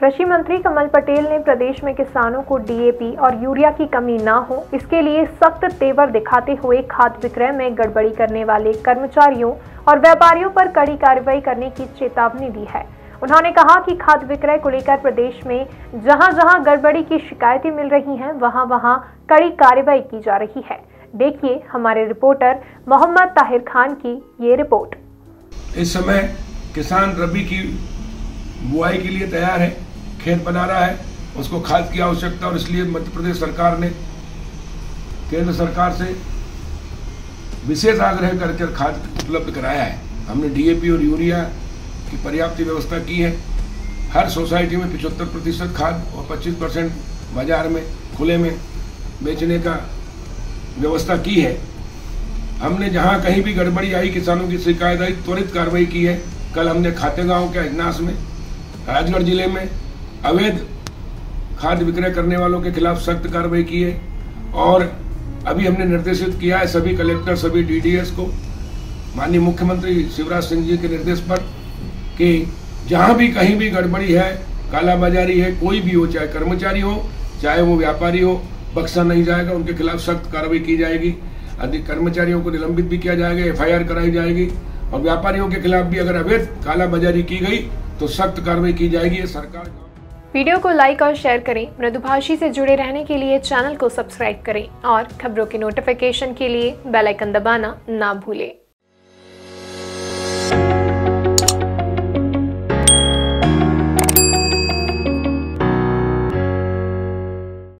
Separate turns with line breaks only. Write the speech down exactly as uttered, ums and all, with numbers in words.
कृषि मंत्री कमल पटेल ने प्रदेश में किसानों को डी ए पी और यूरिया की कमी न हो, इसके लिए सख्त तेवर दिखाते हुए खाद विक्रय में गड़बड़ी करने वाले कर्मचारियों और व्यापारियों पर कड़ी कार्रवाई करने की चेतावनी दी है। उन्होंने कहा कि खाद विक्रय को लेकर प्रदेश में जहां जहां गड़बड़ी की शिकायतें मिल रही हैं, वहां वहां कड़ी कार्रवाई की जा रही है। देखिए हमारे रिपोर्टर मोहम्मद ताहिर खान की ये रिपोर्ट।
इस समय किसान रबी की बुआई के लिए तैयार है, खेत बना रहा है, उसको खाद की आवश्यकता, और इसलिए मध्य प्रदेश सरकार ने केंद्र सरकार से विशेष आग्रह करके खाद उपलब्ध कराया है। हमने डी ए पी और यूरिया की पर्याप्त व्यवस्था की है। हर सोसाइटी में पचहत्तर प्रतिशत खाद और पच्चीस परसेंट बाजार में खुले में बेचने का व्यवस्था की है। हमने जहां कहीं भी गड़बड़ी आई, किसानों की शिकायत आई, त्वरित कार्रवाई की है। कल हमने खातेगांव के अजनास में राजगढ़ जिले में अवैध खाद विक्रय करने वालों के खिलाफ सख्त कार्रवाई की है, और अभी हमने निर्देशित किया है सभी कलेक्टर, सभी डी डी एस को माननीय मुख्यमंत्री शिवराज सिंह जी के निर्देश पर कि जहां भी कहीं भी गड़बड़ी है, कालाबाजारी है, कोई भी हो, चाहे कर्मचारी हो चाहे वो व्यापारी हो, बख्शा नहीं जाएगा। उनके खिलाफ सख्त कार्रवाई की जाएगी। अधिक कर्मचारियों को निलंबित भी किया जाएगा, एफ आई आर कराई जाएगी, और व्यापारियों के खिलाफ भी अगर अवैध कालाबाजारी की गई तो सख्त कार्रवाई की जाएगी। ये सरकार।
वीडियो को लाइक और शेयर करें। मृदुभाषी से जुड़े रहने के लिए चैनल को सब्सक्राइब करें और खबरों की नोटिफिकेशन के लिए बेल आइकन दबाना ना भूलें।